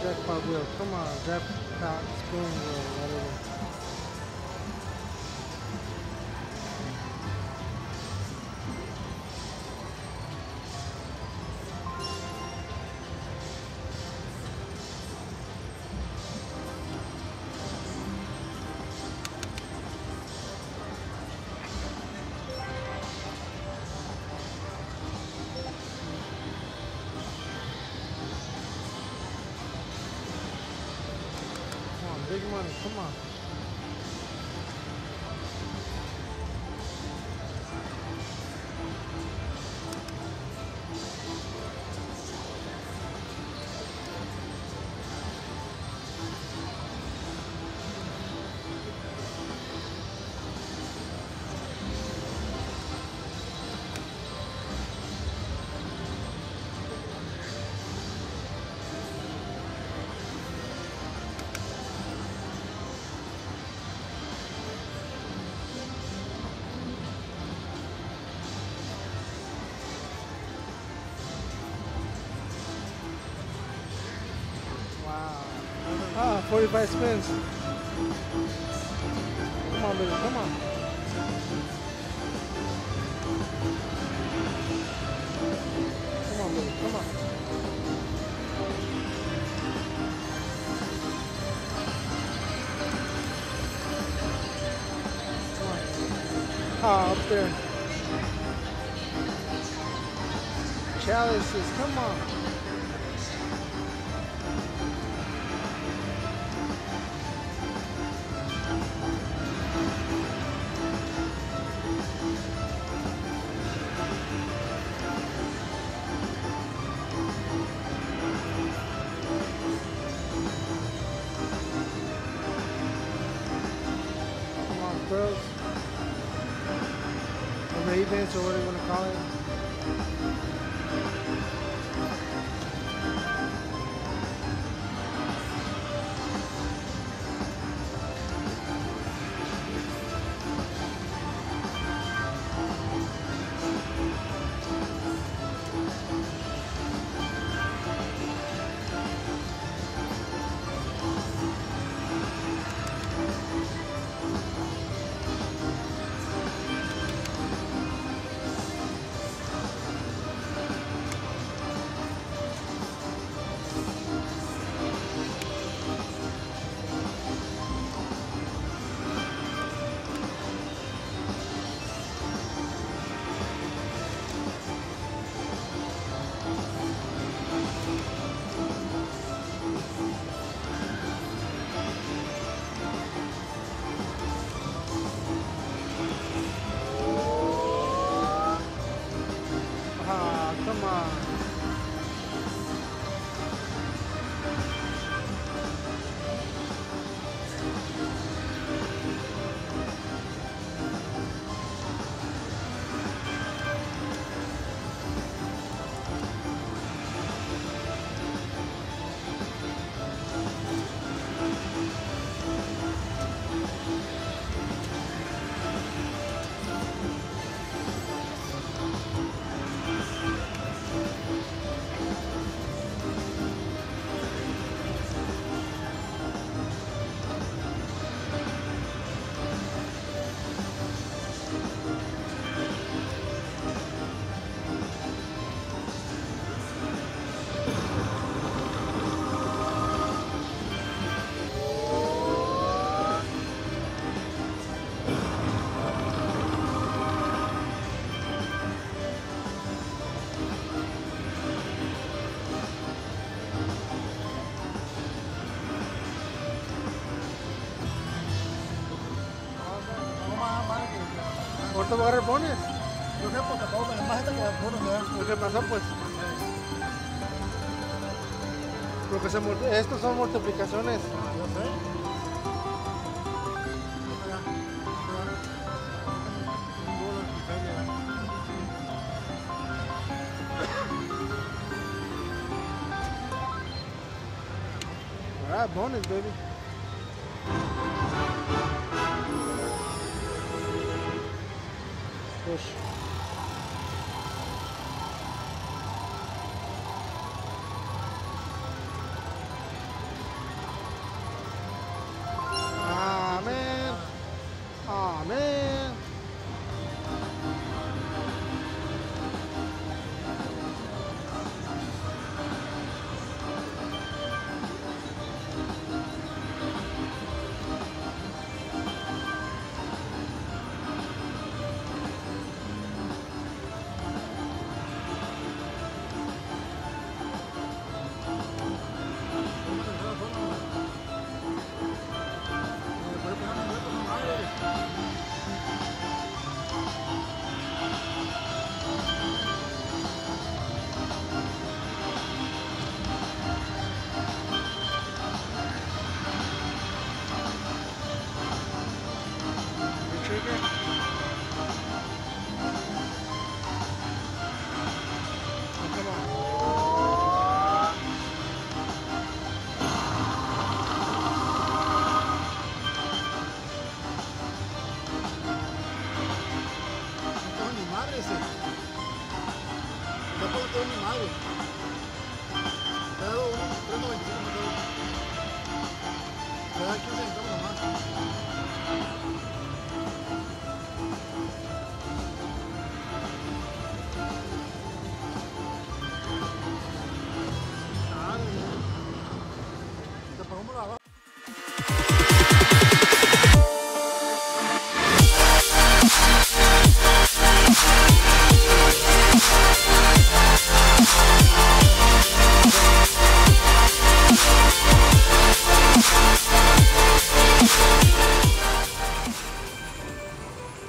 jackpot wheel. Come on, jackpot spoon wheel, whatever. Big money, come on. Ah, 45 spins. Come on, baby, come on. Come on, baby, come on. Come on. Ah, up there. Chalices, come on. Bros, or ravens, or what do you want to call it? Come on. ¿Cuánto va a agarrar bones? Yo sé porque todo lo demás está que bonos, ¿Qué pasó pues? Lo que estos son multiplicaciones. Yo sé. Alright, bonus, baby. Push.